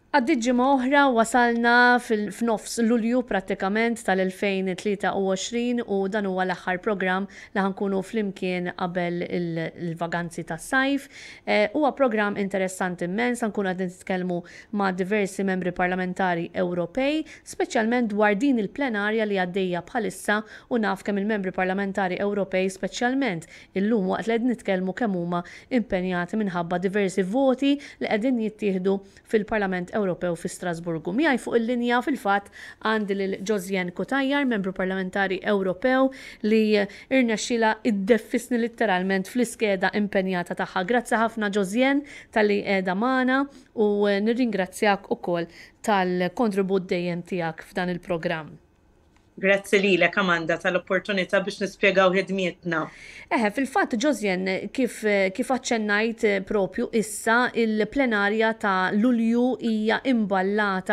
Għaddit ġimgħa oħra wasalna f'nofs Lulju prattikament tal-2023 u dan huwa l-aħħar programm li ħankunu flimkien qabel il-vaganzi tas-sajf. Huwa programm interessanti immens, ħankunu qed nitkellmu ma' diversi membri parlamentari Ewropej, speċjalment dwar din il-plenarja li għaddejja bħalissa u naf kemm il-membri parlamentari Ewropej speċjalment illum waqt li qed nitkellmu kemm huma impenjati minħabba diversi voti li qegħdin jittieħdu fil-Parlament Ewropew fi Strasburgu. Miegħi fuq il-linja fil-fatt għandi lil Josiane Cutajar, membru parlamentari Ewropew li irnexxila iddeffisni literalment fl-iskeda impenjata tagħha. Grazzi ħafna Josiane tal-li qiegħda magħna u nirringrazzjak ukoll tal-kontribut dejjem tiegħek f'dan il-programm. Grazzi lilek Amanda tal-opportunità biex nispjegaw ħidmietna. Fil-fatt Josiane, kif aċċennajt propju issa il-plenarja ta' Lulju hija imballata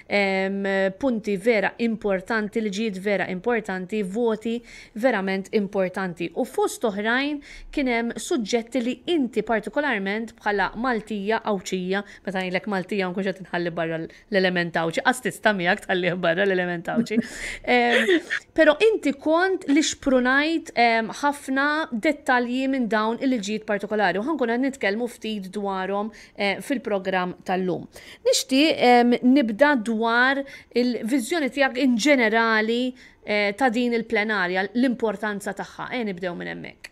punti vera importanti, liġijiet vera importanti, voti verament importanti. U fost oħrajn kien hemm suġġetti li inti partikolarment bħala Maltija Awċija, meta ngħidlek Maltija nkun qed inħalli barra l-element Awċi, qastista miegħek tħallih barra l-element Awċi. Pero inti kont li xprunajt ħafna dettalji minn dawn il-liġijiet partikolari u ħankun għad nitkellmu ftit dwarhom fil-programm tal-lum. Nixtieq nibda dwar il-viżjoni tiegħek in ġenerali ta' din il-plenarja, l-importanza tagħha. Nibdew minn hemmhekk.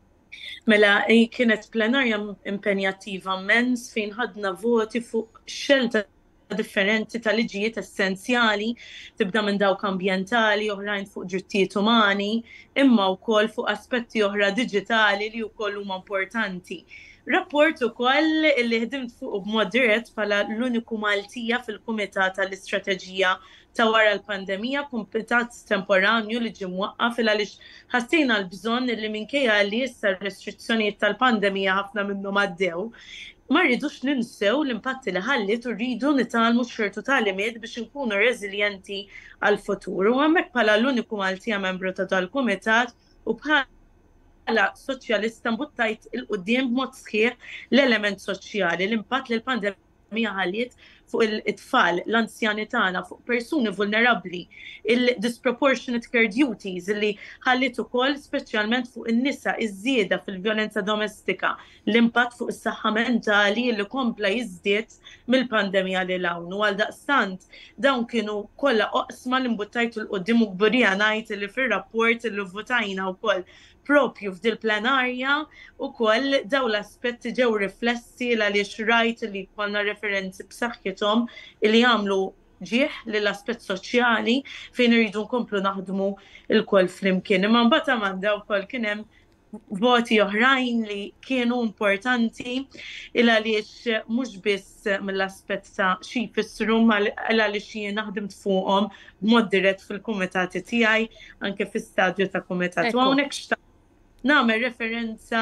Mela, kienet plenarja impenjattiva immens fejn ħadna voti fuq xelta differenti ta' liġijiet essenzjali, tibda minn dawk ambjentali, oħrajn fuq drittijiet umani, imma wkoll fuq aspetti oħra diġitali li wkoll huma importanti. Rapport ukoll li ħdimt fuq b'mod dirett bħala l-uniku Maltija fil-Kumitat tal-Istrateġija ta' wara l-pandemija, kumitat temporanju li ġie mwaqqaf għaliex ħassejna l-bżonn li minkejja li issa r-restrizzjonijiet tal-pandemija ħafna minnhom għaddew, ma rridux ninsew l-impatti li ħallit u rridu nitalmu xertu talimiet biex nkunu reżiljenti għal-futur. U hemmhekk bħala l-uniku Maltija membru ta' tal-Kumitat u bħala soċjalista mbuttajt il-qudiem b'mod sħiħ l-element soċjali, l-impatt li l-pandemija ħallit fuq it-tfal, l-anzjani tagħna, fuq persuni vulnerabbli, il-disproportionate care duties li ħallit ukoll speċjalment fuq in-nisa iż-żieda fil-vjolenza domestika, l-impatt fuq is-saħħa mentali li kompla jiżdied mill-pandemija li hawn. U għaldaqstant dawn kienu kollha oqsma li mbuttajtu l-qudiem u kburija ngħid li fir-rapport li votajna wkoll propju f'dil plenarja ukoll dawn l-aspetti ġew riflessi għaliex rajt li jkollna referenzi b'saħħithom li jagħmlu ġieħ lill-aspett soċjali fejn iridu nkomplu naħdmu l-koll flimkien. Imma mbagħad Amanda wkoll kien hemm voti oħrajn li kienu importanti għaliex mhux biss mill-aspett ta' xi jfissru għaliex jien naħdimt fuqhom b'mod dirett fil-kumitati tiegħi anke fi-stadju ta' kumitat. U hawnhekk nagħmel referenza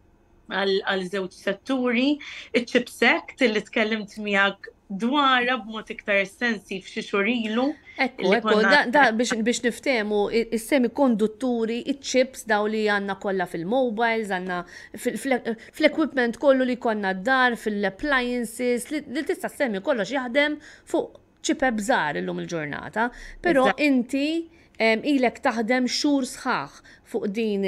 għal żewġ setturi, iċ-CHIPS Act li tkellimt miegħek dwarha b'mod iktar estensiv xi xhur ilu. Biex niftehmu is-semikondutturi, iċ-chips daw li għandna kollha fil-mobiles, għandna fl-equipment kollu li konna d-dar, fil-appliances, li tista' semmi kollox jaħdem fuq ċipep bżgħar illum il-ġurnata, però inti ilek taħdem xhur sħaħ fuq din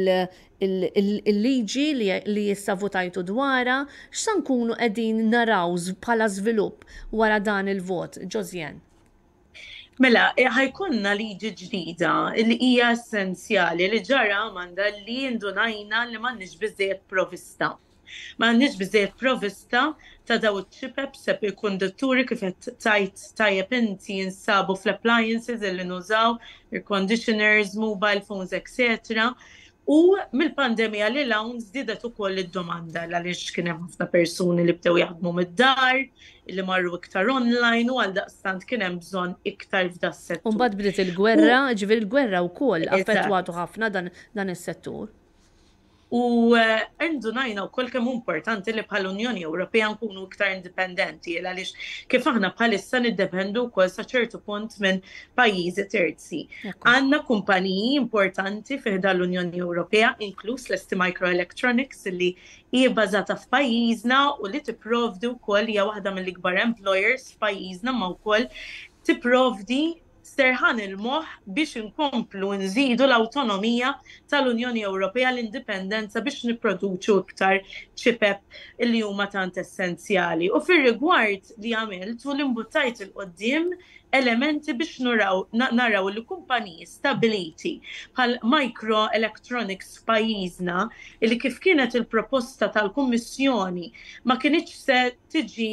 il-liġi li issa votajtu dwarha, x'sa nkunu qegħdin naraw bħala żvilupp wara dan il-vot, Josiane? Mela, ħajkunna liġi ġdida li hija essenzjali li ġara Amanda li indunajna li m'għandniex biżżejjed provvista. M'għandniex biżżejjed provvista ta' daw iċ-ċipep semikondutturi kif qed tajt tajjeb inti jinsabu fl-appliances li nużaw, air conditioners, mobile phones, etc. U mill-pandemija li hawn żdiedet ukoll id-domanda għaliex kien hemm ħafna persuni li bdew jaħdmu mid-dar, li marru iktar online u għaldaqstant kien hemm bżonn iktar f'da s-settur. U mbagħad bdiet il-gwerra, ġifieri il-gwerra wkoll affettwatu ħafna dan is-settur. U ndunajna wkoll kemm importanti li bħall-Unjoni Ewropea nkunu iktar indipendenti għaliex kif aħna bħalissa niddependu wkoll sa ċertu punt minn pajjiżi terzi. Għandna kumpaniji importanti fih l-Unjoni Ewropea, inkluż l-ST Microelectronics li hija bbażata f'pajjiżna u li tipprovdi wkoll hija waħda mill-ikbar employers f'pajjiżna ma wkoll tipprovdi serħan il-moħ biex inkomplu nżidu l-autonomija tal-Unjoni Ewropea l-indipendenza biex nipproduċu iktar ċipep li huma tant essenzjali. U fir-rigward li għamilt u l-imbuttajt il-qoddim elementi biex naraw li kumpaniji stabiliti bħal Microelectronics f'pajjiżna li kif kienet il-proposta tal-Kummissjoni ma kienx se tiġi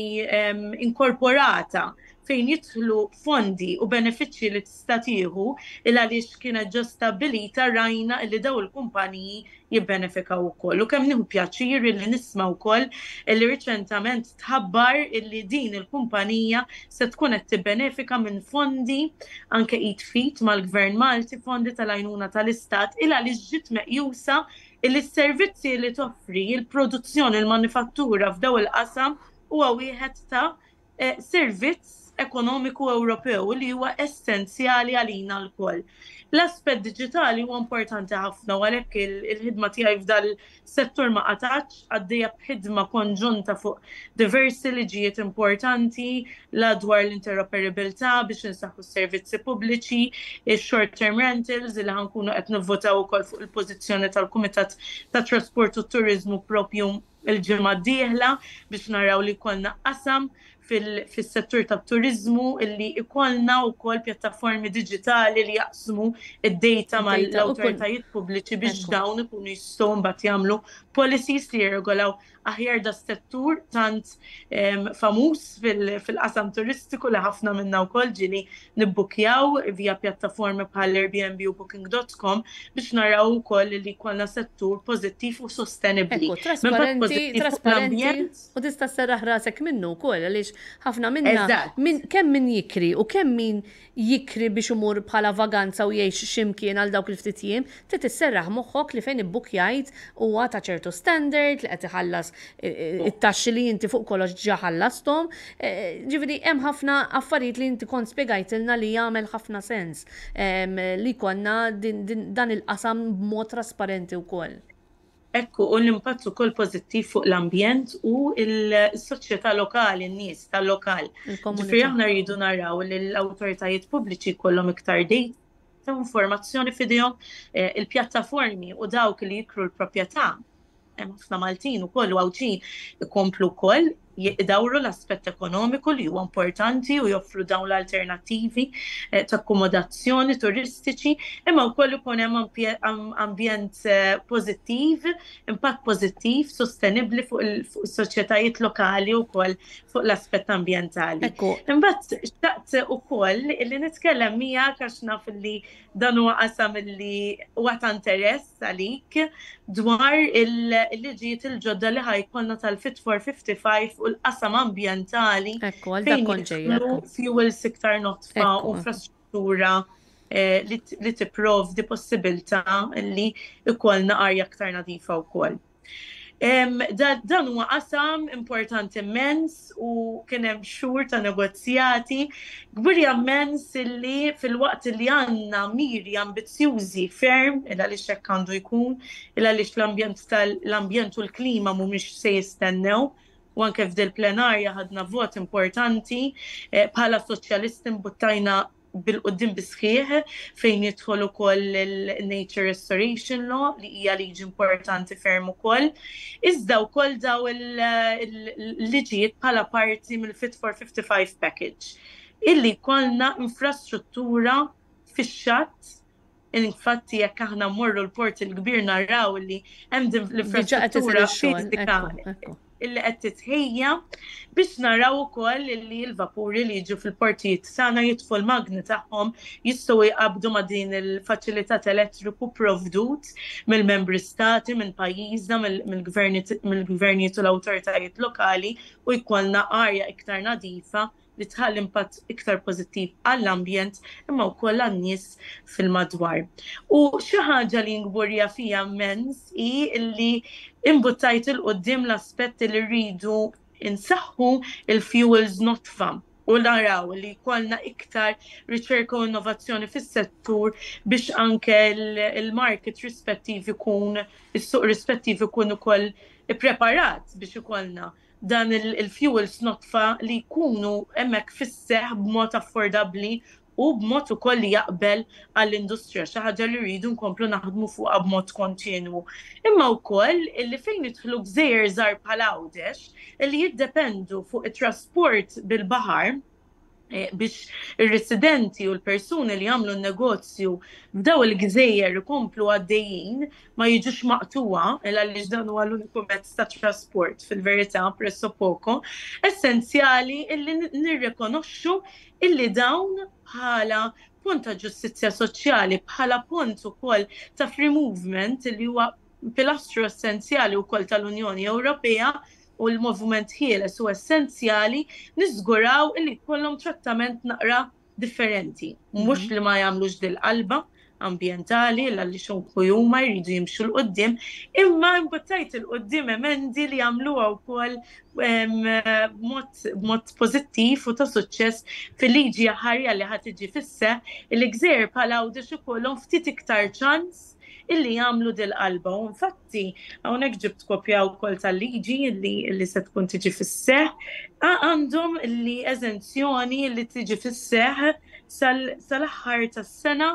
inkorporata fejn jidħlu fondi u benefiċċji li tista' tieħu għaliex kienet ġa stabilita rajna li daw il-kumpaniji jibbenefikaw ukoll. U kemm nieħu pjaċir li nisma' wkoll li riċentament tħabbar li din il-kumpanija se tkun qed tibbenefika minn fondi anke fit mal-Gvern Malti, fondi tal-għajnuna tal-Istat għaliex ġiet meqjusa li s-servizzi li toffri il-produzzjoni, il-manifattura f'daw il-qasam huwa wieħed ta' servizz ekonomiku Ewropew li huwa essenzjali għalina l-koll. L-aspett diġitali huwa importanti ħafna u għalhekk il-ħidma tiegħi f'dal settur ma qatgħx għaddejja b'ħidma konġunta fuq diversi liġijiet importanti la dwar l-interoperabilità biex insaħħu s-servizzi pubbliċi, short term rentals li ħankunu qed nivvotaw ukoll fuq il-pożizzjoni tal-Kumitat tat Trasport u Turiżmu propju il-ġimgħa d-dieħla biex naraw li jkollna qasam fil-settur tat-turizmu illi ikollna wkoll pjattaformi diġitali li jaqsmu id-data mal-awtoritajiet pubbliċi biex dawn ikunu jistgħu mbagħad jagħmlu policies li jirregolaw aħjar da settur tant famuż fil-qasam turistiku li ħafna minna wkoll ġieli nibbukjaw via pjattaformi bħal Airbnb u Booking.com biex naraw ukoll li jkollna settur pożittiv u sostenibbli. Trasparenti u tista' serraħ rasek minnu wkoll għaliex ħafna minna kemm min jikri u kemm min jikri biex imur bħala vaganza u jgħix x'imkien għal dawk il-ftit jiem, trid tisserraħ moħħok li fejn ibbukjajt huwa ta' ċertu standard li qed iħallas it-taxxi li inti fuq kollox ġa ħallasthom. Ġifieri hemm ħafna affarijiet li inti kont spjegajtilna li jagħmel ħafna sens li konna dan il-qasam b'mod trasparenti wkoll. Ekku, u l-impatt ukoll pożittiv fuq l-ambjent u l-soċjetà lokali, n-nies tal-lokal. Ġifieri aħna rridu naraw li l-awtoritajiet pubbliċi jkollhom iktar dejta informazzjoni f'idejhom il-pjattaformi u dawk li jikru l-proprjetà. Ħafna Maltin ukoll u Awċin ikomplu wkoll jidawru l-aspett ekonomiku li huwa importanti u joffru dawn l-alternattivi ta' akkomodazzjoni turistiċi, imma wkoll ikun hemm ambjent pożittiv, impatt pożittiv, sostenibbli fuq is-soċjetajiet lokali wkoll fuq l-aspett ambjentali. Imbagħad xtaqt ukoll li nitkellem miegħek għax naf li dan huwa qasam li huwa ta' interess għalik dwar il-liġijiet il-ġodda li ħajkollna tal-Fit for 55 u l-qasam ambjentali fejn jidħlu fuels iktar notfa u infrastruttura li tipprovdi possibilità li ikollna arja aktar nadifa wkoll. Dan huwa qasam importanti immens u kien hemm xhur ta' negozjati kbir immens illi fil-waqt li għandna miri ambizzjużi ferm għaliex hekk għandu jkun għaliex l-ambjent u l-klima mhumiex se jistennew. U anke f'dil plenarja ħadna vot importanti bħala soċjalisti mbuttajna bil-qoddim bisħieħ fejn jidħol ukoll il-Nature Restoration Law li hija liġi importanti ferm ukoll. Iżda wkoll daw il-liġijiet bħala parti mill-Fit for 55 package illi jkollna infrastruttura fix-xatt. Infatti jekk aħna mmorru l-port il-kbir naraw li hemm l-infrastruttura fiżika illi qed titħejja biex naraw ukoll li l-vapuri li jiġu fil-portijiet tagħna jitfu l-magni tagħhom jistgħu jqabdu ma' din il-faċilitat elettriku provdut mill-membri stati, minn pajjiżna, mill-gvernijiet u l-awtoritajiet lokali u jkollna arja iktar nadifa li tħall impatt iktar pożittiv għall-ambjent imma wkoll għan-nies fil-madwar. U xi ħaġa li ngburja fija immens hi li imbuttajt il-qudiem l-aspetti li rridu insaħħu il-fuels notfa u naraw li jkollna iktar riċerka u innovazzjoni fis-settur biex anke il-market rispettiv ikun, is-suq rispettiv ikun ukoll ippreparat biex ikollna dan il-fuels notfa li jkunu hemmhekk fis-seħħ b'mod affordabbli u b'mod ukoll li jaqbel għall-industrija xi ħaġa li rridu nkomplu naħdmu fuqha b'mod kontinwu. Imma wkoll illi fejn idħlu gżejjer żgħar bħal Għawdex illi jiddependu fuq it-trasport bil-baħar biex ir-residenti u l-persuni li jagħmlu n-negozju f'daw il-gżejjer ikomplu għaddejjin ma jiġux maqtuwa għaliex dan huwa l-uniku mezz ta' trasport fil-verità pressopoko, essenzjali illi nirrikonoxxu illi dawn bħala punt ta' ġustizzja soċjali, bħala punt ukoll ta' free movement li huwa pilastru essenzjali wkoll tal-Unjoni Ewropea u l-moviment ħieles u essenzjali niżguraw illi jkollhom trattament naqra differenti. Mhux li ma jagħmlux dil-qalba ambjentali li xonku huma jridu jimxu l-qoddim, imma imbuttajt il-qoddim emendi li jagħmluha wkoll b'mod pożittiv u ta' suċċess fil-liġi ħarja li ħadd tiġi fis-seħħ il-gżejjer bħal Għawdex ikollhom ftit iktar ċans illi jagħmlu dil-qalba. U infatti hawnhekk ġibt kopja wkoll tal-liġi illi se tkun tiġi fis-seħħ għandhom li eżenzjoni li tiġi fis-seħħ sal-aħħar tas-sena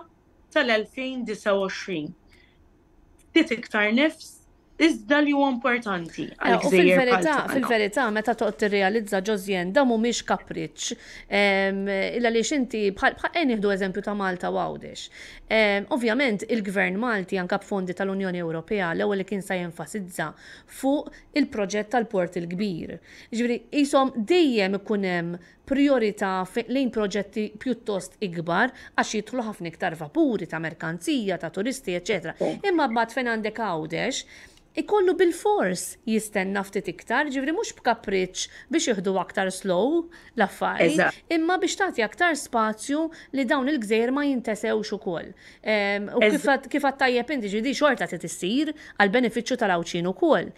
tal-2029. Ftit iktar nifs iżda li huwa importanti għal-gżejjer bħal fil-verità meta toqgħod tirrealizza Ġozjen da mhumiex kapriċċ. Għaliex inti bħal nieħdu eżempju ta' Malta u Għawdex. Ovvjament il-Gvern Malti anke b'fondi tal-Unjoni Ewropea l-ewwel li kien se jenfasizza fuq il-proġett tal-Port il-Kbir. Ġifieri qishom dejjem ikun hemm priorità lejn proġetti pjuttost ikbar għax jidħlu ħafna iktar vapuri ta' merkanzija, ta' turisti, eċetera. Imma b'għad fejn għandek Għawdex ikollu bil-fors jistenna ftit iktar, ġifri mhux b'kapriċċ biex jieħdu aktar slow l-affarijiet, imma biex tagħti aktar spazju li dawn il-gżejjer ma jintesewx ukoll. U kif għattajjeb inti ġidi xorta trid issir għal benefiċċju tal-Awċin ukoll.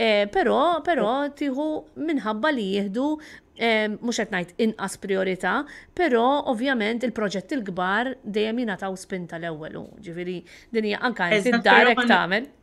Però tieħu minħabba li jieħdu mhux qed ngħid inqas priorità, però ovvjament il-proġetti l-kbar dejjem jingħataw spinta l-ewwel. Ġifieri din hija anke id-darek tagħmel.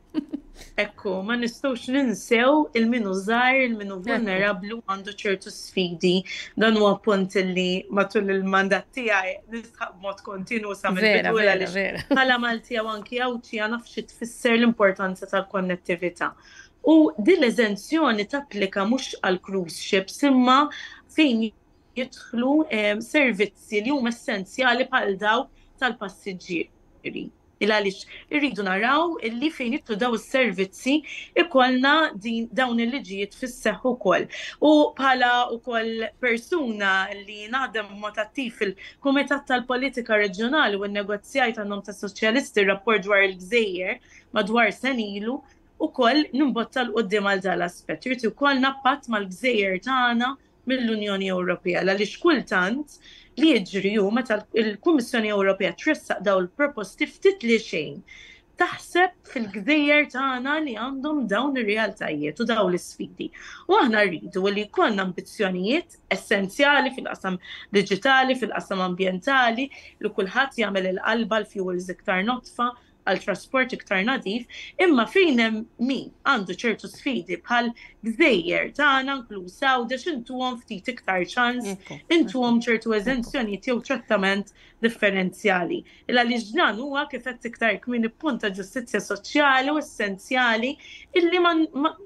Ekku, ma nistgħux ninsew il-minu żgħar, il-minu vulnerabbli għandu ċertu sfidi. Dan huwa punt li matul il-mandat tiegħi nisħaq b'mod kontinwu sa mill-bidu għaliex bħala Maltija u anki Għawċija naf xi tfisser l-importanza tal-konnettività. U din l-eżenzjoni tapplika mhux għal cruise ships imma fejn jidħlu servizzi li huma essenzjali bħal dawk tal-passiġġieri. Għaliex irridu naraw illi fejn jidħlu daw is-servizzi ikollna dawn il-liġijiet fis-seħħ ukoll. U bħala ukoll persuna li naħdem mod attiv fil-Kumitat tal-Politika Reġjonali u n-negozjajt għandhom tas-Soċjalisti rapport dwar il-Gżejjer madwar sen ilu ukoll nimbotta l-qudiem għal dan l-aspett. Irid ikollna patt mal-Gżejjer tagħna mill-Unjoni Ewropea għaliex kultant li jiġri hu meta l-Kummissjoni Ewropea tressaq daw il-proposti ftit li xejn taħseb fil-gżejjer tagħna li għandhom dawn ir-realtajiet u dawn l-isfidi. U aħna rridu li jkollna ambizzjonijiet essenzjali fil-qasam diġitali, fil-qasam ambjentali, li kulħadd jagħmel il-qalba l-fuels iktar notfa għal trasport iktar nadif, imma fejn hemm min għandu ċertu sfidi bħal gżejjer tagħna inkluż Għawdex intuhom ftit iktar ċans, intuhom ċertu eżenzjonijiet jew trattament differenzjali. Għaliex dan huwa kif qed iktar kmieni punt ta' ġustizzja soċjali u essenzjali illi ma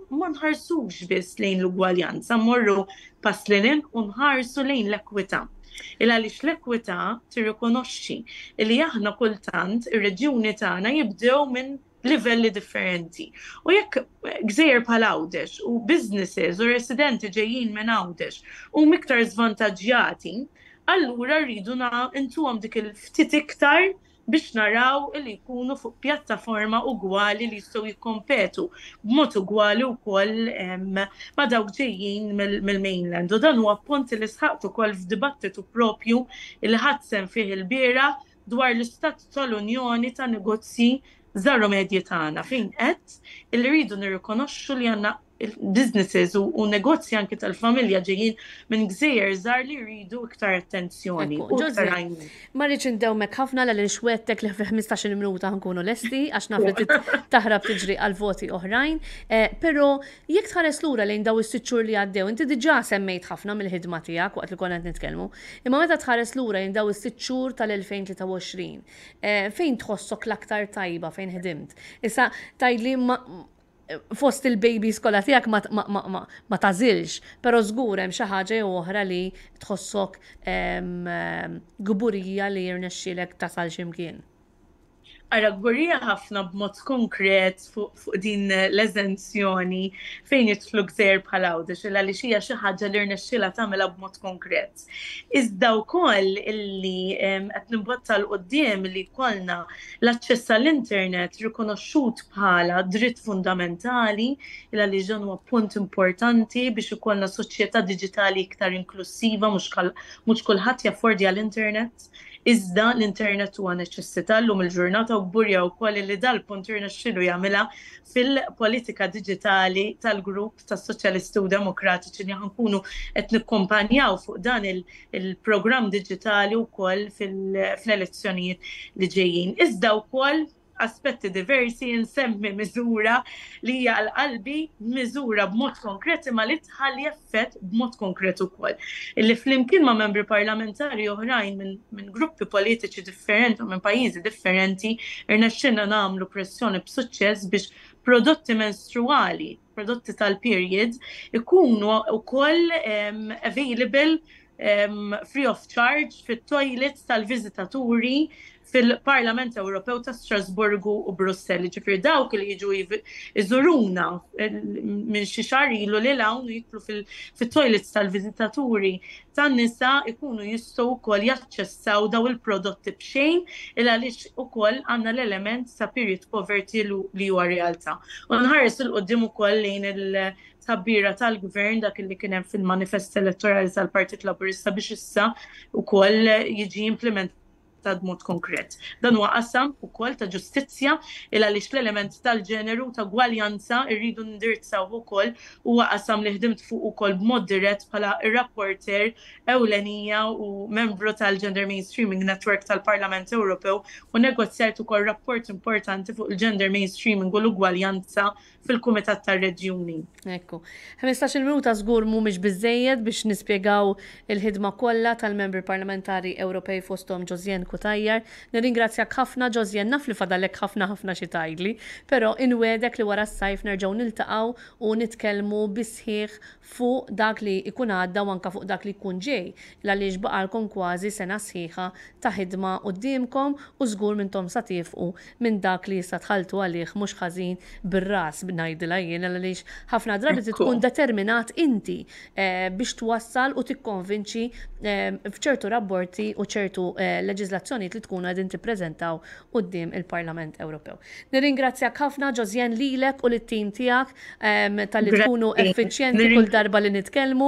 nħarsux biss lejn l-ugwaljanza, mmorru pass lil u nħarsu lejn l-ekwità. Għaliex l-ekwità tirrikonoxxi li aħna kultant ir-reġjuni tagħna jibdew minn livelli differenti. U jekk gżejjer bħal Għawdex u businesses u residenti ġejjin minn Għawdex u miktar żvantaġġjati, allura rridu intuhom dik il-ftit iktar biex naraw li jkunu fuq pjattaforma ugwali li jistgħu jikkompetu b'mod ugwali wkoll ma' dawk ġejjin mill-mainland. U dan huwa punt li sħaqtu wkoll f'dibattitu propju li ħadsem fih il-biera dwar l-istat tal-Unjoni ta' negozji żaru medji tagħna fejn qed illi rridu nirrikonoxxu li għandna businesses u negozji anke tal-familja ġejjin minn gżejjer żgħar li jridu iktar attenzjoni u iktar għajnuna. Ma rridx indewmek ħafna l xwettek li fi 15 minuta nkunu lesti għax naf li taħrab tiġri għal voti oħrajn, però jekk tħares lura lejn daw is-sitt xhur li għaddew, inti diġà semmejt ħafna mill-ħidma tiegħek waqt li konna qed nitkellmu, imma meta tħares lura lejn daw is-sitt xhur tal-2023, fejn tħossok l-aktar tajba fejn ħedimt? Issa tgħidli fost il-baby skola tiegħek ma tażilx, però żgur hemm xi ħaġa oħra li tħossok gburija li jirnexxielek tasal x'imkien. Ara gburija ħafna b'mod konkret fuq din l-eżenzjoni fejn jidħlu gżejjer bħal Għawdex għaliex hija xi ħaġa li rnexxielha tagħmilha b'mod konkret. Iżda wkoll illi qed nimbotta l quddiem li jkollna l-aċċess għall-internet rikonoxxut bħala dritt fundamentali għaliex dan huwa punt importanti biex ikollna soċjetà diġitali iktar inklusiva mhux kulħadd jaffordja l-internet. Iżda l-internet huwa neċessità llum il-ġurnata u gburja wkoll li dal-punt irnexxielu jagħmilha fil-politika diġitali tal-grupp tas-Soċjalisti u Demokratiċi li ħankunu qed nikkumpanjaw fuq dan il-programm diġitali wkoll fl-elezzjonijiet li ġejjin. Iżda wkoll aspetti diversi insemmi miżura li hija għal-qalbi miżura b'mod konkret imma li tħalli effett b'mod konkret ukoll. Illi flimkien ma' membri parlamentari oħrajn minn gruppi politiċi differenti u minn pajjiżi differenti irnexxinna nagħmlu pressjoni b'suċċess biex prodotti menstruali, prodotti tal-period ikunu wkoll available free of charge fit-toilets tal-viżitaturi fil-Parlament Ewropew ta' Strasburgu u Brussell. Ġifier dawk li jiġu iżuruna minn xi xahar ilu lil hawn jidħlu fit-toilets tal-viżitaturi tan-nisa ikunu jistgħu wkoll jaċċessaw daw il-prodotti b'xejn għaliex ukoll għandna l-element ta' period poverty li huwa realtà. U nħares il qudiem ukoll lejn tabbira tal-gvern dak li kien hemm fil-manifest elettorali tal-Partit Laburista biex issa wkoll jiġi implementat b'mod konkret. Dan huwa qasam ukoll ta' ġustizzja għaliex l-element tal-ġeneru ta' gwaljanza rridu ndirizzaw ukoll huwa qasam li ħdimt fuq ukoll b'mod dirett bħala ir-rapporter ewlenija u membru tal-Gender Mainstreaming Network tal-Parlament Ewropew u negozjajt ukoll rapport importanti fuq il-gender mainstreaming u l-ugwaljanza fil-Kumitat tar-Reġjuni. Ekku. 15 minuta żgur mhumiex biżejjed biex nispjegaw il-ħidma kollha tal-membri parlamentari Ewropej fosthom Josiane Cutajar. Nirringrazzjak ħafna Josiane, naf li fadalek ħafna xi tgħidli, però inwedek li wara s-sajf nerġgħu niltaqgħu u nitkellmu bisħieħ fuq dak li jkun għadda u anke fuq dak li jkun ġej għaliex baqalkom kważi sena sħiħa ta' ħidma qudiemkom u żgur minnhom sa tifqu minn dak li issa tħalltu għalih mhux ħażin bir-ras ngħidilha jien għaliex ħafna drabi tkun determinat inti biex twassal u tikkonvinċi f'ċertu rapporti u ċertu leġiżlazzjonijiet li tkunu qegħdin tippreżentaw quddiem il-Parlament Ewropew. Nirringrazzjak ħafna Josiane lilek u lit-tim tiegħek tal-li tkunu effiċjenti kull darba li nitkellmu.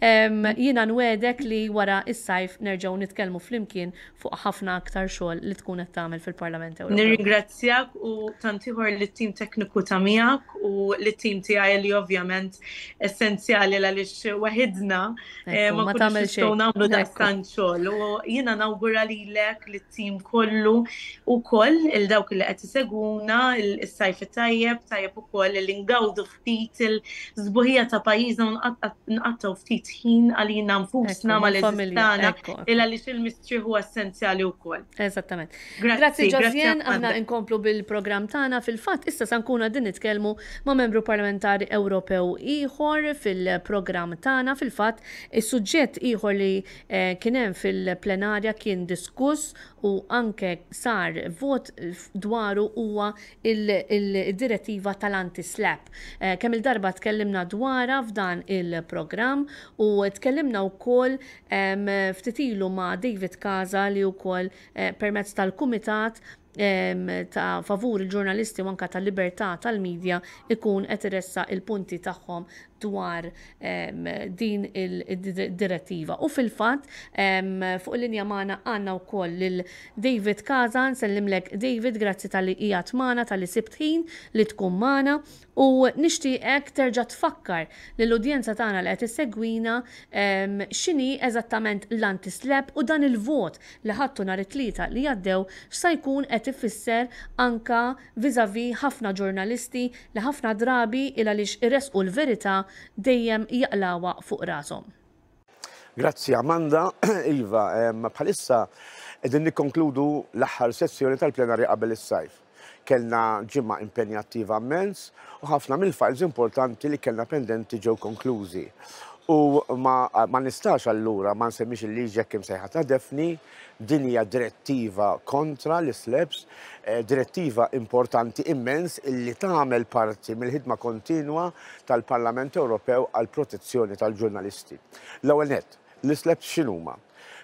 Jiena nwedek li wara is-sajf nerġgħu nitkellmu flimkien fuq ħafna aktar xogħol li tkun qed tagħmel fil-Parlament Ewropew. Nirringrazzjak u tant ieħor lit-tim tekniku ta' miegħek u lit-tim tiegħi li ovvjament essenzjali għaliex waħedna ma kunx nistgħu nagħmlu dak xogħol. U jiena nawgura lilek lit-tim kollu wkoll il dawk li qed isegwuna is-sajf tajjeb ukoll li ngawdu ftit il-żbuħija ta' pajjiżna nqattaw ftit ħin għalina nfusna mal-eżistana għaliex il-mistri huwa essenzjali wkoll. Eżattament. Grazzi Josiane, aħna nkomplu bil-programm tagħna fil-fatt issa se nkunu qegħdin nitkellmu ma' membru parlamentari Ewropew ieħor fil-programm tagħna fil-fatt is-suġġett ieħor li kien hemm fil-plenarja kien diskuss u anke sar vot dwaru huwa il-direttiva tal-anti-slap. Kemm il-darba tkellimna dwarha f'dan il-programm u tkellimna wkoll ftit ilu ma' David Kaza li wkoll permezz tal-Kumitat ta' favur il-ġurnalisti u anka tal-libertà tal-medja ikun qed iressa il-punti tagħhom dwar din il-direttiva. U fil-fatt fuq il-linja magħna għandna wkoll lil David Kaza, nsellimlek David, grazzi tal-li qiegħed magħna, tal-li sibt ħin li tkun magħna u nixtieqek terġa' tfakkar lill-udjenza tagħna li qed issegwina x'inhi eżattament l-anti-slap u dan il-vot li ħadtu nhar it-tlieta li għaddew x'sa jkun qed ifisser anka viżavi ħafna ġurnalisti li ħafna drabi il għaliex irresqu l-verità dejjem jaqlawa fuq rashom. Grazzi Amanda. Iva, bħalissa qegħdin nikkonkludu l-aħħar sessjoni tal-plenarja qabel is-sajf. Kellna ġimgħa impenjattiva immens u ħafna mill-files importanti li kellna pendenti ġew konklużi. U ma nistax allura ma nsemmix il-liġi jekk imsejħa ta' Defni, din hija direttiva kontra l-slaps, direttiva importanti immens illi tagħmel parti mill-ħidma kontinwa tal-Parlament Ewropew għal protezzjoni tal-ġurnalisti. L-ewwel nett, l-slaps x'inhuma?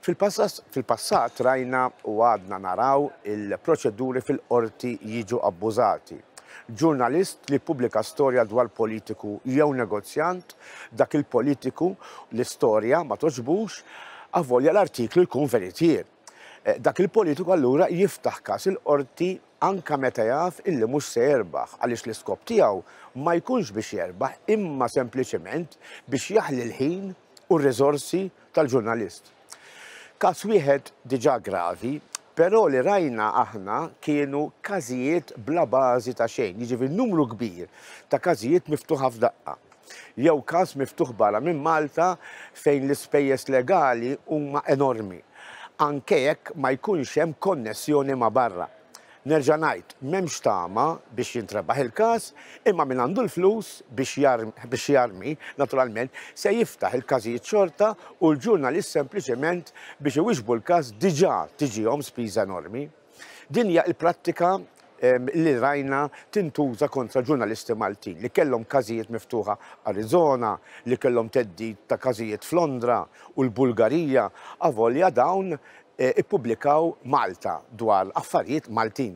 Fil-passat rajna u għadna naraw il-proċeduri fil-qorti jiġu abbużati. Ġurnalist li pubblika storja dwar politiku jew negozjant, dak il-politiku l-istorja ma toġbux, avolja l-artiklu jkun veritier. Dak il-politiku allura jiftaħ każ il-qorti anka meta jaf illi mhux se jerbaħ għaliex l-iskop tiegħu ma jkunx biex jerbaħ imma sempliċement biex jaħli l-ħin u r-riżorsi tal-ġurnalist. Każ wieħed diġà gravi, però li rajna aħna kienu każijiet bla bażi ta' xejn, jiġifieri numru kbir ta' każijiet miftuħa f'daqqa. Jew każ miftuħ barra minn Malta fejn l-ispejjeż legali huma enormi. Anke jekk ma jkunx hemm konnessjoni ma' barra. Nerġa' ngħid, m'hemmx tama biex jintrebaħ il-każ, imma min għandu l-flus biex jarmi, naturalment, se jiftaħ il-każijiet xorta u l-ġurnalist sempliċement biex iwieġbu l-każ diġà tiġihom spiża enormi. Din hija l-prattika li rajna tintuża kontra ġurnalisti Maltin li kellhom każijiet miftuħa Arizona, li kellhom teddid ta' każijiet f'Londra u l-Bulgarija, avolja dawn ippubblikaw Malta dwar affarijiet Maltin.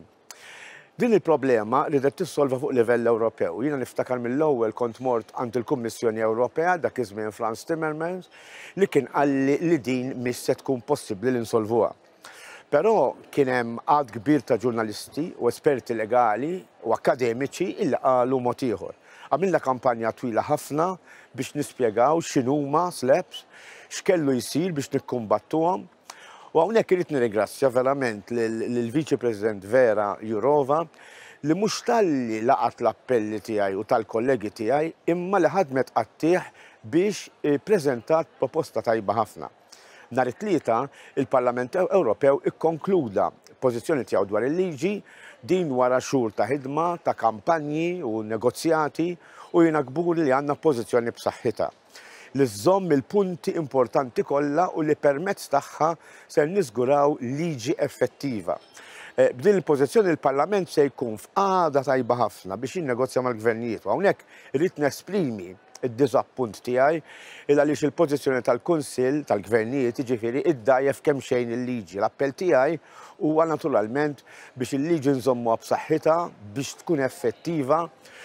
Din il-problema ridet tissolva fuq livell Ewropew. Jiena niftakar mill-ewwel kont mort għand il-Kummissjoni Ewropea dak iż-żmien Franz Timmermans li kien qalli li din mhix se tkun possibbli li nsolvuha. Però kien hemm għad kbir ta' ġurnalisti u esperti legali u akademiċi illi qalu mod ieħor. Għamilna kampanja twila ħafna biex nispjegaw x'inhuma slaps, x'kellu jsir biex nikkumbattuhom. U hawnhekk irid nirringrazzja verament lill-Viċi President Vera Jourova li mhux talli laqat l-appelli tiegħi u tal-kollegi tiegħi imma li ħadmet qattih biex ippreżentat proposta tajba ħafna. Nhar it-tlieta il-Parlament Ewropew ikkonkluda pożizzjoni tiegħu dwar il-liġi din wara xhur ta' ħidma, ta' kampanji u negozjati u jiena kbur li għandna pożizzjoni b'saħħitha li żżomm il-punti importanti kollha u li permezz tagħha se niżguraw liġi effettiva. B'din il-pożizzjoni il-Parlament se jkun f'qagħda tajba ħafna biex jinnegozja mal-gvernijiet. U hawnhekk irid nesprimi id-diżappunt tiegħi il għaliex il-pożizzjoni tal-Kunsill tal-Gvernijiet jiġifieri iddajjef kemm xejn il-liġi. L-appell tiegħi huwa naturalment biex il-liġi nżommuha b'saħħitha biex tkun effettiva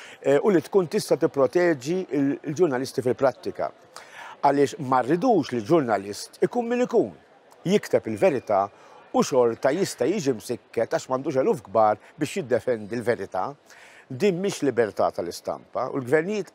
u li tkun tista' tipproteġi l-ġurnalisti fil-prattika. Għaliex ma rridux li ġurnalist ikun min ikun jikteb il-verità u xorta jista' jiġi msikket għax m'għandux eluf kbar biex jiddefendi l-verità. Din mhix libertà tal-istampa u l-gvernijiet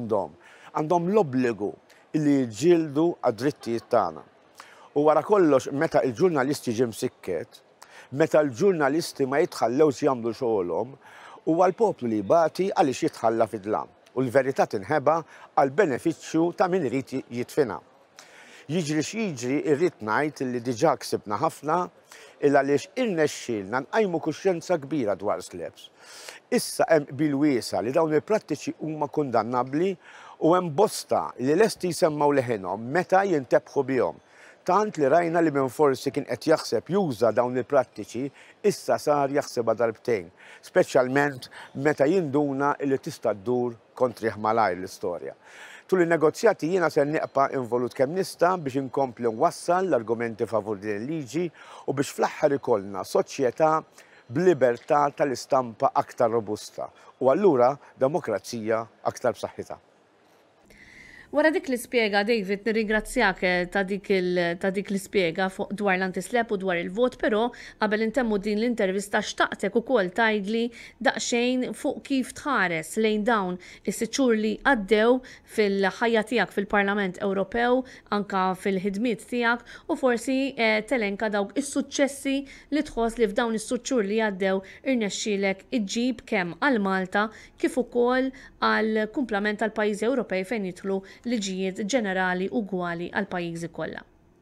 għandhom l-obbligu li jġildu għad-drittijiet tagħna. U wara kollox meta l-ġurnalisti jiġi msikket, meta l-ġurnalisti ma jitħallewx jagħmlu xogħolhom, huwa l-poplu li jbati għaliex jitħalla fidlam u l-verità tinħeba għal benefiċċju ta' min irid jitfina. Jiġri x'jiġri irrid ngħid li diġà ksibna ħafna il għaliex irnexxielna nqajmu kuxjenza kbira dwar slaps. Issa hemm qbil wiesa li dawn il-prattiċi huma kundannabbli u hemm bosta li lesti jsemmaw leħinhom meta jintebħu bihom. Tant li rajna li minn forsi kien qed jaħseb juża dawn il-prattiċi issa sar jaħsebha darbtejn, speċjalment meta jinduna li tista' ddur kontrih malajr l-istorja. Tul il-negozjati jiena se nieqpa' involut kemm nista' biex inkompli nwassal l-argumenti favur din il-liġi u biex fl-aħħar ikollna soċjetà b'libertà tal-istampa aktar robusta u allura demokrazija aktar b'saħħitha. Wara dik li spjega, David, nirringrazzjak ta' dik li spjega dwar l-antislep u dwar il-vot, però qabel intemmu din l-intervista xtaqtek ukoll tgħidli daqsxejn fuq kif tħares lejn dawn is-sitt xhur li għaddew fil-ħajja tiegħek fil-Parlament Ewropew, anka fil-ħidmiet tiegħek u forsi telenka dawk is-suċċessi li tħoss li f'dawn is-sitt xhur li għaddew irnexxielek iġġib kemm għal Malta kif ukoll għal kumplament tal-pajjiżi Ewropej fejn jidħlu liġijiet ġenerali ugwali għal pajjiżi kollha.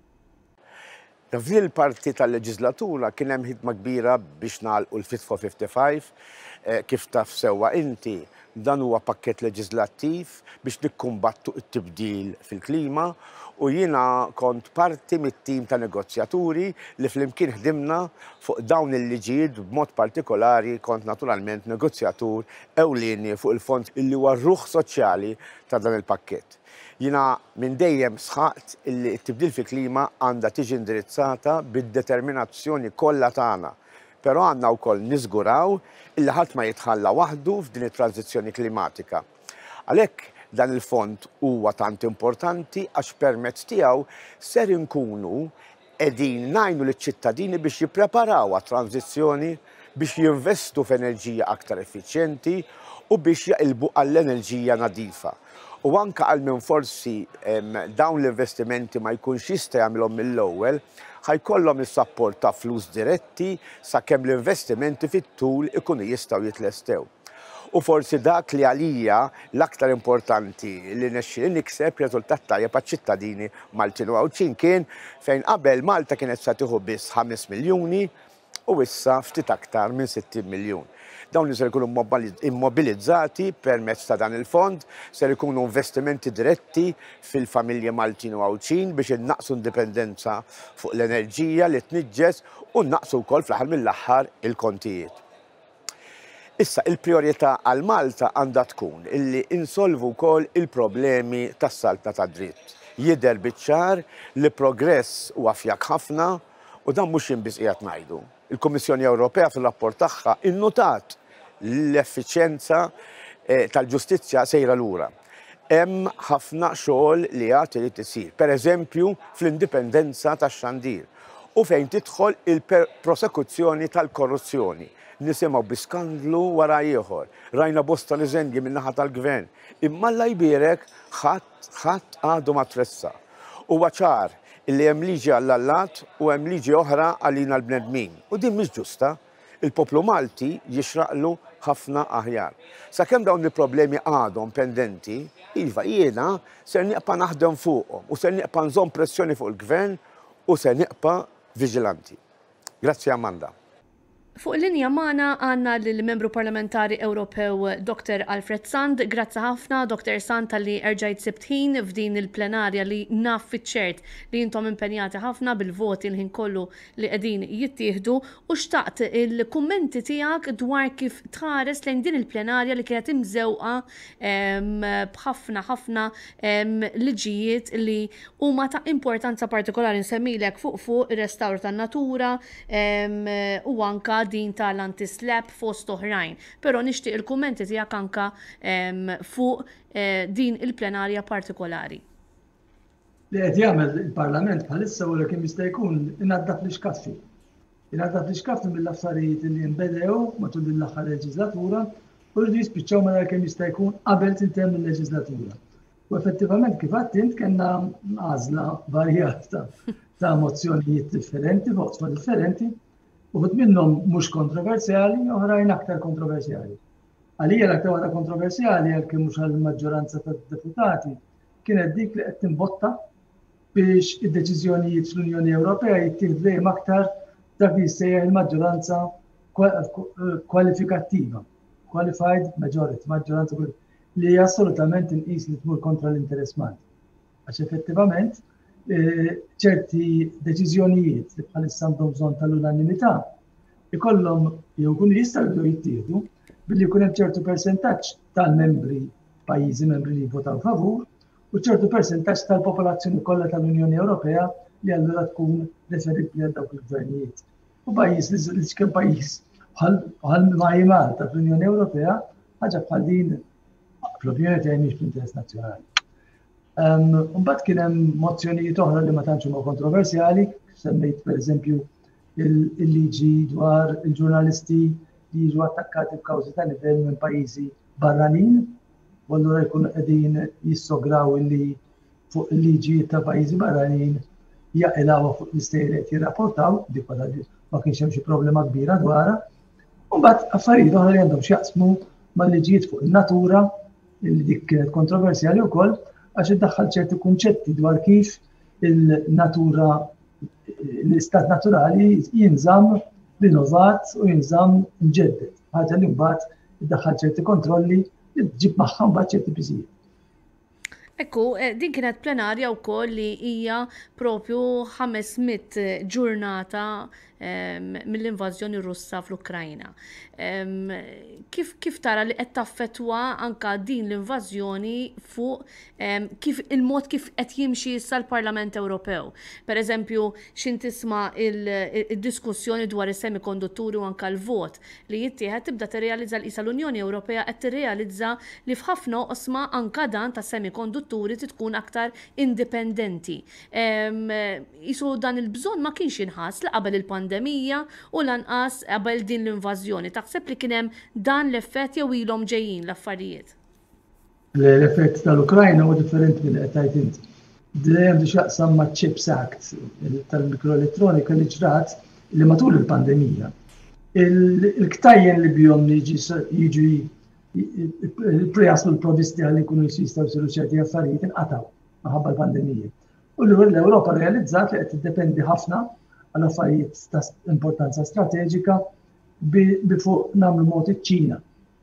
F'din il-parti tal-leġislatura kien hemm ħidma kbira biex nagħlqu l-Fit for 55 kif taf sewwa inti dan huwa pakkett leġislattiv biex nikkumbattu t-tibdil fil-klima u jiena kont parti mit-tim ta' negozjaturi li flimkien ħdimna fuq dawn il-liġijiet b'mod partikolari kont naturalment negozjatur ewlieni fuq il-fond illi huwa r-ruħ soċjali ta' dan il-pakkett. Jiena minn dejjem sħaqt illi t-tibdil fil-klima għandha tiġi indirizzata bid-determinazzjoni kollha tagħna. Però għandna wkoll niżguraw illi ħadd ma jitħalla waħdu f'din it-tranzizzjoni klimatika. Għalhekk dan il-fond huwa tant importanti għax permezz tiegħu ser inkunu qegħdin ngħinu liċ-ċittadini biex jippreparaw għat-tranzizzjoni biex jinvestu f'enerġija aktar effiċjenti u biex jaqilbu għall-enerġija nadifa. U anke għal min forsi dawn l-investimenti ma jkunx jista' jagħmilhom mill-ewwel, ħajkollhom is-sapport ta' flus diretti sakemm l-investimenti fit-tul ikunu jistgħu jitlestew. U forsi dak li għalija l-aktar importanti li nexxi nikseb riżultat tajjeb għaċ-ċittadini Maltin u Għawċin kien fejn qabel Malta kienet se tieħu biss 5 miljuni u issa ftit aktar minn 60 miljun. Dawn li ser ikunu immobilizzati permezz ta' dan il-fond, ser ikunu investimenti diretti fil-familji Maltin u Għawċin biex innaqsu indipendenza fuq l-enerġija li tniġġes u naqsu wkoll fl-aħħar mill-aħħar il-kontijiet. Issa il-priorità għal Malta għandha tkun illi insolvu wkoll il-problemi tas-salta ta' dritt. Jidher biċ-ċar li progress huwa fjak ħafna u dan mhux jinbiss qiegħed ngħidu. Il-Kummissjoni Ewropea fil-rapport tagħha innotat l-effiċjenza tal-ġustizzja sejra lura. Hemm ħafna xogħol li għad irid isir, pereżempju fl-indipendenza tax-xandir u fejn tidħol il-prosekuzzjoni tal-korruzzjoni. Nisimgħu bi skandlu wara ieħor. Rajna bosta eżempji min-naħa tal-gvern. Imma Alla jbierek ħadd għadu ma tressa. Huwa ċar illi hemm liġi għall-allat u hemm liġi oħra għalina l-bnedmin. U din mhix ġusta. Il-poplu Malti jixraqlu ħafna aħjar. Sakemm dawn il-problemi għadhom pendenti, iva jiena ser nieqpa' naħdem fuqhom u ser nieqpa' nżomm pressjoni fuq il-gvern u ser nieqpa' viġilanti. Grazzi Amanda. Fuq linja magħna għandna lill-Membru Parlamentari Ewropew Dr. Alfred Sand. Grazzi ħafna, Dr. Sand, tal-li erġajt sibt ħin f'din il-plenarja li naf fiċ-ċert li intom impenjati ħafna bil-voti l-ħin kollu li qegħdin jittieħdu u xtaqt il-kummenti tiegħek dwar kif tħares lejn din il-plenarja li kienet imżewqa b'ħafna liġijiet li huma ta' importanza partikolari nsemmilek fuq ir-restawr tan-natura u anka din tal-antislap fost oħrajn. Però nixtieq il-kummenti tiegħek anka fuq din il-plenarja partikolari. Li qed jagħmel il-Parlament bħalissa u kemm jista' jkun ingħaddaf l-iskaffi. Ingħaddaf l-iskaffi mill-affarijiet li nbedew matul l-aħħar leġislatura u rridu jispiċċaw mara kemm jista' jkun qabel tintemm il-leġislatura. U effettivament kif għadt int kellna għażla varjat ta' mozzjonijiet differenti, foqsma differenti, uħud minnhom mhux kontroversjali, oħrajn aktar kontroversjali. Għalija l-aktar waħda kontroversjali għalkemm mhux għall-maġġoranza tad-deputati kienet dik li qed timbotta biex id-deċiżjonijiet fl-Unjoni Ewropea jittieħdu dejjem aktar dak li jsejjaħ il-maġġoranza kwalifikattiva, qualified majority, maġġoranza li assolutament inqis li tmur kontra l-interess Malti. Għax effettivament ċerti deċiżjonijiet li bħalissa għandhom bżonn tal-unanimità ikollhom jew kun jistgħu jittieħdu billi jkun hemm ċertu persentaġġ tal-membri pajjiżi membri li jvotaw favur u ċertu persentaġġ tal-popolazzjoni kollha tal-Unjoni Ewropea li allura tkun referibbli għal dawk il-gvernijiet. U pajjiż li kemm pajjiż bħal Malta fl-Unjoni Ewropea ħaġa bħal din fl-opinjoni tiegħi mhix fl-interess nazzjonali. Mbagħad kien hemm mozzjonijiet oħra li ma tantx huma kontroversjali, semmejt pereżempju il-liġi dwar il-ġurnalisti li jiġu attakkati b'kawżi ta' livell minn pajjiżi barranin, u allura jkunu qegħdin jissograw illi fuq il-liġijiet ta' pajjiżi barranin jaqilgħu fuq l-istejjer qed jirrapportaw, dik ma kienx hemm xi problema kbira dwarha. U mbagħad affarijiet oħra li għandhom x'jaqsmu mal-liġijiet fuq in-natura, li dik kienet kontroversjali wkoll għax iddaħħal ċerti kunċetti dwar kif il-natura, l-istat naturali jinżamm rinnovat u jinżamm mġedded. Ħaġa li mbagħad iddaħħal ċerti kontrolli li tġib magħha mbagħad ċerti biżijiet. Ekku, din kienet plenarja wkoll li hija propju 500 ġurnata mill-invażjoni Russa fl-Ukrajna. Kif tara li qed taffettwa anka din l-invażjoni fuq il-mod kif qed jimxi issa l-Parlament Ewropew? Pereżempju, x'in tisma' il-diskussjoni dwar is-semikondutturi u anka l-vot li jittieħed tibda tirrealizza l-qisha l-Unjoni Ewropea qed tirrealizza li f'ħafna oqsma anka dan ta' semikondutturi tkun aktar indipendenti. Isu dan il-bżonn ma kienx inħass la qabel il-pandemija u lanqas qabel din l-invażjoni. Taħseb li kien hemm dan l-effett jew ilhom ġejjin l-affarijiet? L-effett tal-Ukrajna huwa differenti minn qed tgħid inti. Dejjem x'jaqsam maċ-Chips Act tal-mikroelettronika li ġrat li matul il-pandemija. Il-ktajjen li bihom jiġu il-prejaslu l-provisti għalli kunu jistgħu jsiru ċerti affarijiet inqataw minħabba l-pandemija. U l-Ewropa realizzat li qed tiddependi ħafna għal affarijiet ta' importanza strateġika bi fuq nagħmlu mod iċ-Ċina.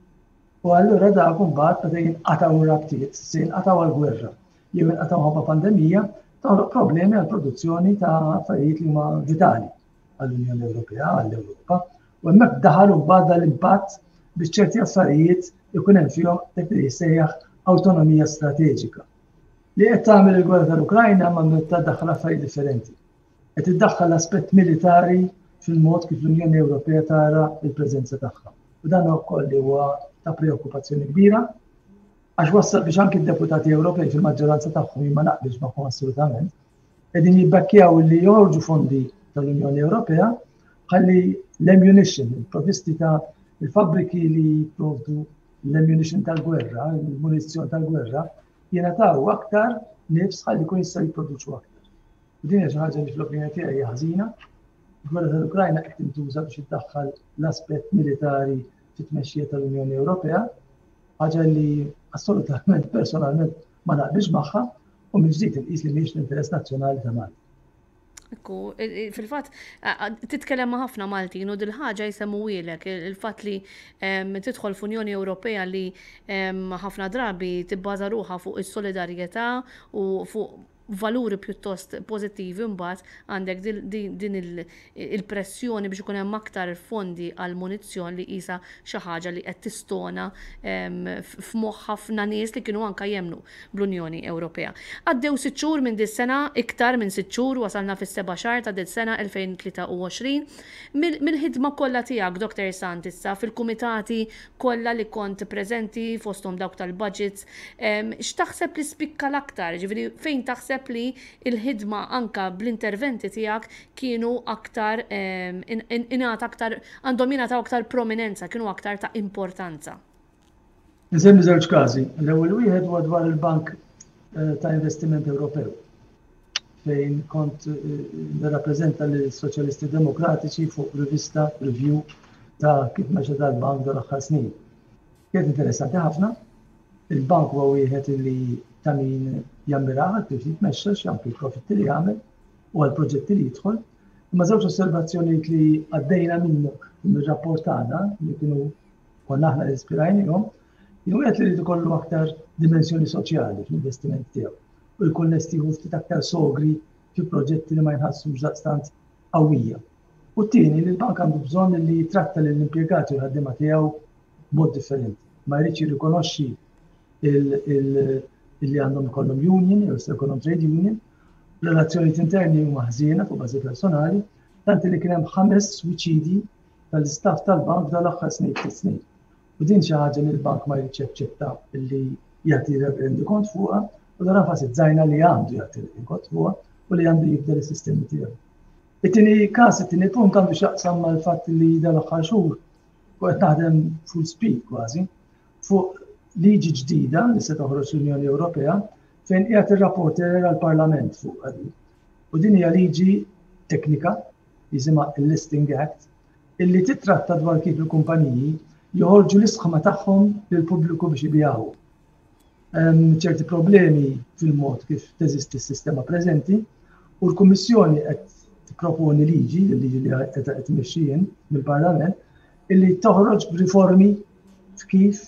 U allura dak imbagħad meta jinqataw ir-rabtiet, se jinqataw għall-gwerra, jew inqataw ħabba pandemija, toħloq problemi għall-produzzjoni ta' affarijiet li huma vitali għall-Unjoni Ewropea, għall-Ewropa, u hemmhekk daħal mbagħad l-impatt biex ċerti affarijiet ikun hemm fihom dak li jissejjaħ awtonomija strateġika. Li qed tagħmel il-gwerra tal-Ukrajna ma tiddaħħal affarijiet differenti. Qed iddaħħal l-aspett militari fil-mod kif l-Unjoni Ewropea tara l-preżenza tagħha. U dan ukoll li huwa ta' preokkupazzjoni kbira għax wassal biex anke d-deputati Ewropej fil-maġġoranza tagħhom ma naqbilx magħhom assolutament qegħdin jibbakkjaw li joħorġu fondi tal-Unjoni Ewropea ħalli l-ammunition, il-provvisti ta' il-fabbriki li jipprovdu l-ammunition tal-gwerra, il-munizzjoni tal-gwerra, jingħataw aktar nifs ħalli jkun jistgħu jipproduċu aktar. U din hija xi ħaġa li fl-opinjoni tiegħi hija ħażina. Il-gwerra tal-Ukrajna qed tintuża biex iddaħħal l-aspett militari fit-tmexxija tal-Unjoni Ewropea, ħaġa li assolutament personalment ma naqbilx magħha u mill-ġdid inqis li mhijiex l-interess nazzjonali ta' Malta. Ekku, fil-fatt, titkellem ma' ħafna Maltin u dil-ħaġa jsemmu wielek, il-fatt li tidħol f'Unjoni Ewropea li ħafna drabi tibbaża ruħha fuq is-solidarjetà u fuq valuri pjuttost pożittivi mbagħad għandek din il-pressjoni biex ikun hemm aktar fondi għal munizzjon li qisha xi ħaġa li qed tistona f'moħħ ħafna nies li kienu anke jemmnu bl-Unjoni Ewropea. Għaddew 6 xhur minn dis-sena, iktar minn 6 xhur wasalna fis-7 xahar ta' dis-sena 2023. Mill-ħidma kollha tiegħek, Dr. Sant, issa fil-kumitati kollha li kont preżenti fosthom dawk tal-budgets, x'taħseb li spikka l-aktar, ġifieri fejn taħseb li il-ħidma anka bl-interventi tiegħek kienu aktar ingħata aktar għandhom jingħataw aktar prominenza, kienu aktar ta' importanza. Nsemmi żewġ każi. L-ewwel wieħed huwa dwar il-Bank ta' Investiment Ewropew fejn kont nirrappreżenta lis-Soċjalisti Demokratiċi fuq rivista review ta' kif mexa dal-bank dal-aħħar snin. Kienet interessanti ħafna. Il-bank huwa wieħed li ta' min jammiraħ kif jitmexxa x'anke l-profitti li jagħmel u għall-proġetti li jidħol. Imma żewġ osservazzjonijiet li għaddejna minnu mir-rapport tagħna li kienu konna aħna ispirajnihom, kienu qed li ikollu aktar dimensjoni soċjali fl-investiment tiegħu u jkun lest jieħu ftit aktar sogri fi proġetti li ma jħassux daqstant qawwija. U t-tieni li l-bank għandu bżonn li jitratta lill-impjegati u l-ħaddiema tiegħu b'mod differenti. Ma jridx jirrikonoxxi li għandhom ikollhom union jew se jkollhom trade union, relazzjonijiet interni huma ħżiena fuq bażi personali, tant li kien hemm 5 swiċidi tal-istaff tal-bank dal-aħħar snin. U din xi ħaġa li l-bank ma jridx jaċċetta li jagħti rendikont fuqha, u dan fasit żajna li għandu jagħti rendikont fuqha u li għandu jibdel is-sistemi tiegħu. It-tieni każ, it-tieni punt għandu x'jaqsam mal-fatt li dal-aħħar xhur qed naħdem full speed kważi fuq liġi ġdida li se toħroġ l-Unjoni Ewropea fejn qiegħed ir-rapporter għall-Parlament fuq għadi. U din hija liġi teknika jisimha il-Listing Act illi titratta dwar kif il-kumpaniji joħorġu l-isħma tagħhom lill-pubbliku biex ibjgħu. Ċerti problemi fil-mod kif teżisti s-sistema preżenti u l-Kummissjoni qed tipproponi liġi li qed tmexxi mill-Parlament illi toħroġ b'riformi f'kif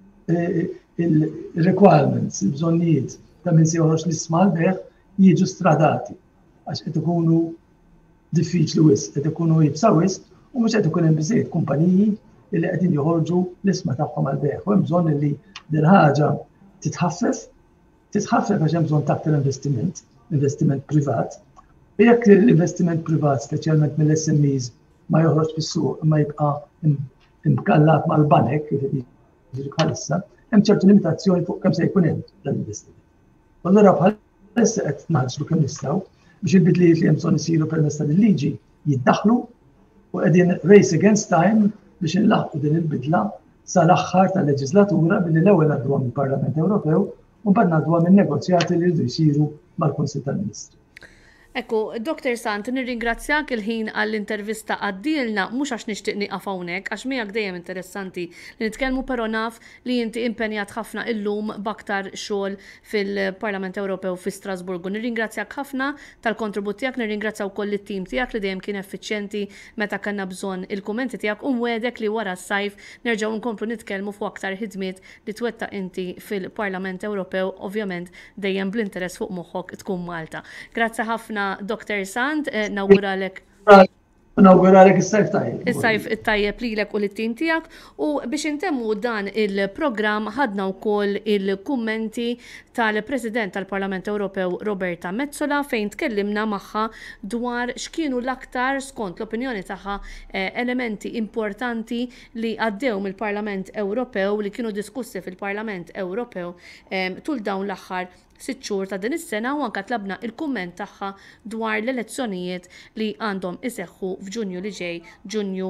il-requirements, il-bżonnijiet ta' min se joħroġ l-isma l-beħ jiġu stradati għax qed ikunu diffiċli wisq, qed ikunu jibsa wisq u mhux qed ikun hemm biżejjed kumpaniji li qegħdin joħorġu l-isma tagħhom għall-beħ. U hemm bżonn li din ħaġa titħaffef għax hemm bżonn taħt l-investiment, investiment privat. Jekk l-investiment privat, speċjalment mill-SMEs, ma joħroġ fis-suq, ma jibqa' imkallat mal-banek kif jiġri bħalissa, hemm ċertu limitazzjoni fuq kemm se jkun hemm l-investiment. Allura bħalissa qed naħsbu kemm nistgħu biex il-bidlijiet li hemm bżonn isiru permezz tal-liġi jiddaħħlu u qegħdin race against time biex inlaħqu din il-bidla sal-aħħar tal-leġislatura billi l-ewwel għadduha mill-Parlament Ewropew u mbagħad ngħadduha min-negozjati li jridu jsiru mal-Kunsill tal-Ministri. Ekku, Dr. Sant, nirringrazzjak il-ħin għall-intervista għaddilna, mhux għax nixtieq nieqaf hawnhekk, għax miegħek dejjem interessanti li nitkellmu però naf li inti impenjat ħafna illum b'aktar xogħol fil-Parlament Ewropew fi Strasburgu. Nirringrazzjak ħafna tal-kontribut tiegħek, nirringrazzjaw ukoll it-tim tiegħek li dejjem kien effiċjenti meta kellna bżonn il-kummenti tiegħek u mwedek li wara s-sajf nerġgħu nkomplu nitkellmu fuq aktar ħidmiet li twettaq inti fil-Parlament Ewropew, ovvjament dejjem bl-interess fuq moħħok tkun Malta. Grazzi ħafna Dr. Sant, nawguralek. Nawguralek is-sajf tajjeb. Is-sajf tajjeb lilek u lit-tim tiegħek u biex intemmu dan il-programm ħadna wkoll il-kummenti tal-President tal-Parlament Ewropew Roberta Metsola fejn tkellimna magħha dwar x'kienu l-aktar skont l-opinjoni tagħha elementi importanti li għaddew mill-Parlament Ewropew li kienu diskussi fil-Parlament Ewropew tul dawn l-aħħar 6 xhur ta' din is-sena u anke tlabna il-kumment tagħha dwar l-elezzjonijiet li għandhom iseħħu f'Ġunju li ġej, Ġunju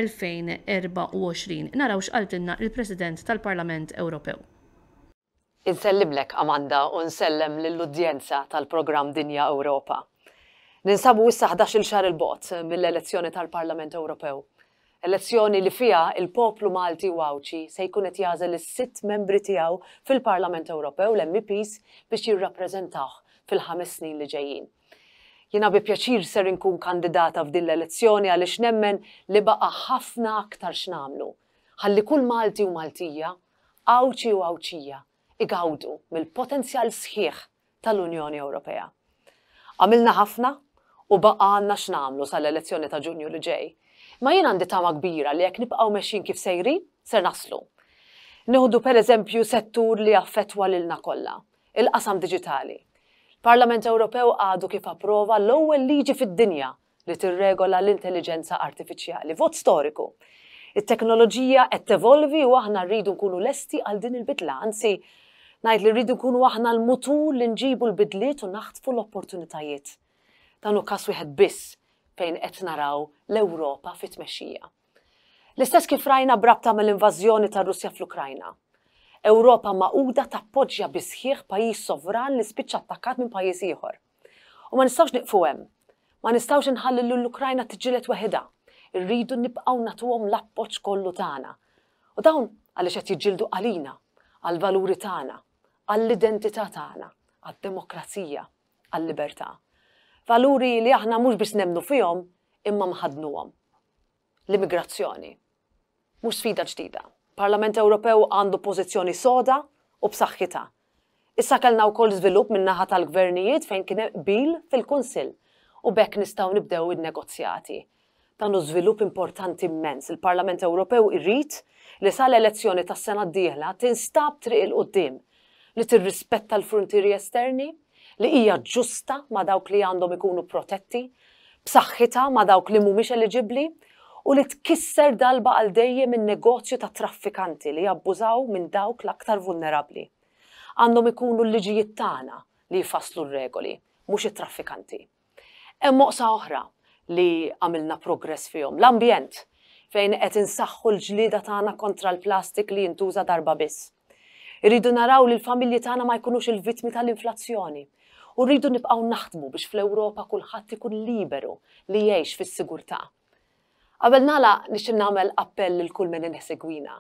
2024. Naraw x'qaltilna il-President tal-Parlament Ewropew. Insellimlek Amanda u nsellem lill-udjenza tal-programm Dinja Ewropa. Ninsabu issa 11-il xahar il-bot mill-elezzjoni tal-Parlament Ewropew. Elezzjoni li fiha il-poplu Malti u Awċi se jkun qed jażel is-6 membri tiegħu fil-Parlament Ewropew l-MEPs biex jirrappreżentawh fil-5 snin li ġejjin. Jiena bi pjaċir ser inkun kandidata f'din l-elezzjoni għaliex nemmen li baqa' ħafna aktar x'nagħmlu. Ħalli kull Malti u Maltija, Awċi u Awċija igawdu mill-potenzjal sħiħ tal-Unjoni Ewropea. Għamilna ħafna u baqa' għandna x'nagħmlu sal-elezzjoni ta' Ġunju li ġej. Ma jien għandi tama kbira li jekk nibqgħu mexjin kif sejrin, ser naslu. Nieħdu pereżempju settur li affettwa lilna kollha, il-qasam diġitali. Il-Parlament Ewropew għadu kif approva l-ewwel liġi fid-dinja li tirregola l-intelligenza artifiċjali, vot storiku. It-teknoloġija qed tevolvi u aħna rridu nkunu lesti għal din il-bidla, anzi ngħid li rridu nkunu aħna l-mutur li nġibu l-bidliet u naħtfu l-opportunitajiet. Dan hu każ wieħed biss fejn qed naraw l-Ewropa fit-tmexxija. L-istess kif rajna brabta mill-invażjoni tar-Russja fl-Ukrajna. Ewropa maquda tappoġġja bi sħiħ pajjiż sovran li spiċċa attakkat minn pajjiż ieħor. U ma nistgħux nieqfu hemm. Ma nistgħux inħallu l-Ukrajna tiġġieled waħedha. Irridu nibqgħu nagħtuhom l-appoġġ kollu tagħna. U dawn għaliex qed jiġġieldu għalina, għall-valuri tagħna, għall-identità tagħna, għad-demokrazija, għall-libertà. Valuri li aħna mhux biss nemmnu fihom imma mħadnuhom. L-immigrazzjoni. Mhux sfida ġdida. Parlament Ewropew għandu pożizzjoni soda u b'saħħitha. Issa kellna wkoll żvilupp min-naħa tal-gvernijiet fejn kien qbil fil-Kunsill u bekk nistgħu nibdew in-negozjati. Dan hu żvilupp importanti immens. Il-Parlament Ewropew irrid li sal-elezzjoni tas-sena d-dieħla tinstab triq il-qudiem li tirrispetta l-frontieri esterni, li hija ġusta ma' dawk li għandhom ikunu protetti, b'saħħitha ma' dawk li mhumiex eliġibbli u li tkisser dalba għal dejjem in-negozju ta' traffikanti li jabbużaw minn dawk l-aktar vulnerabbli. Għandhom ikunu l-liġijiet tagħna li jfasslu r-regoli, mhux it-traffikanti. Hemm oqsa oħra li għamilna progress fihom, l-ambjent, fejn qed insaħħu l-ġlieda tagħna kontra l-plastik li jintuża darba biss. Irridu naraw li l-familji tagħna ma jkunux il-vittmi tal-inflazzjoni. U rridu nibqgħu naħdmu biex fl-Ewropa kulħadd ikun liberu li jgħix fis-sigurtà. Qabel nagħlaq nixtieq nagħmel appell lil kull min insegwina.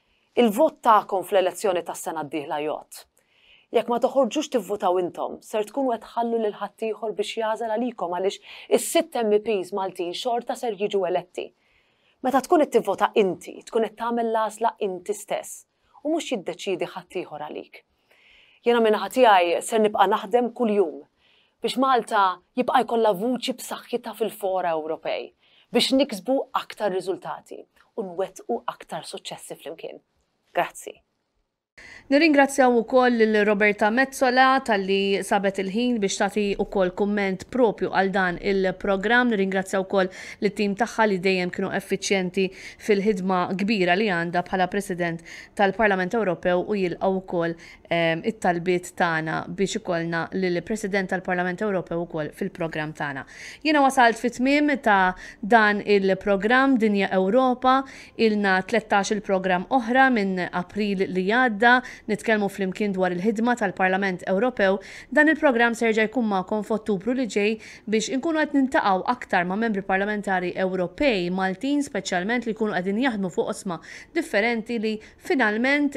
Il-vot tagħkom fl-elezzjoni tas-sena d-dieħla jgħod. Jekk ma toħorġux tivvotaw intom, ser tkunu qed tħallu lil ħadd ieħor biex jagħżel għalikom għaliex is-sitt MPs Maltin xorta ser jiġu eletti. Meta tkun qed tivvota inti, tkun qed tagħmel l-għażla inti stess u mhux jiddeċiedi ħadd ieħor għalik. Jiena minn ħadd tiegħi ser nibqa' naħdem kuljum biex Malta jibqa' jkollha vuċi b'saħħitha fil-fora Ewropej biex niksbu aktar riżultati u nwettqu aktar suċċessi flimkien. Grazzi. Nirringrazzjaw ukoll lil Roberta Mezzola talli sabet il-ħin biex tagħti ukoll kumment propju għal dan il-programm. Nirringrazzjaw ukoll lit-tim tagħha li dejjem kienu effiċjenti fil-ħidma kbira li għandha bħala President tal-Parlament Ewropew u jilqgħu wkoll it-talbiet tagħna biex ikollna lill-President tal-Parlament Ewropew ukoll fil-programm tagħna. Jiena wasalt fit-tmiem ta' dan il-programm Dinja Ewropa, ilna 13 il-programm oħra minn April li għadda nitkellmu flimkien dwar il-ħidma tal-Parlament Ewropew. Dan il-programm serġa' jkun magħkom f'Ottubru li ġej biex inkunu qed nintaqgħu aktar ma' membri parlamentari Ewropej Maltin speċjalment li jkunu qegħdin jaħdmu fuq osma differenti li finalment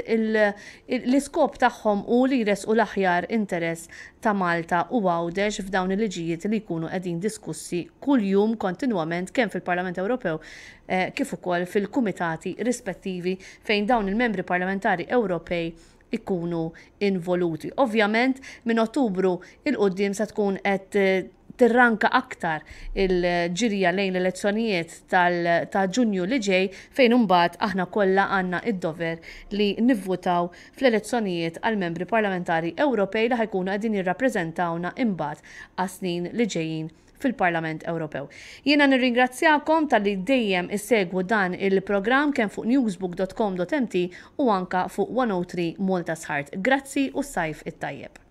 l-iskop tagħhom u li jresqu l-aħjar interess ta' Malta u għawdex f'dawn il-liġijiet li jkunu qegħdin diskussi kuljum kontinwament kemm fil-Parlament Ewropew kif ukoll fil-kumitati rispettivi fejn dawn il-membri parlamentari Ewropej ikunu involuti. Ovvjament minn Ottubru il-qudiem se tkun qed tirranka aktar il-ġirja lejn l-elezzjonijiet ta' Ġunju li ġej fejn imbagħad aħna kollha għandna id-dover li nivvutaw fl-elezzjonijiet għal membri parlamentari Ewropej li ħajkunu qegħdin jirrappreżentawna imbagħad għas-snin li ġejjin fil-Parlament Ewropew. Jiena nirringrazzjakom tal-li dejjem issegwu dan il-programm kemm fuq newsbook.com.mt u anka fuq 103 Malta's Heart. Grazzi u s-sajf it-tajjeb.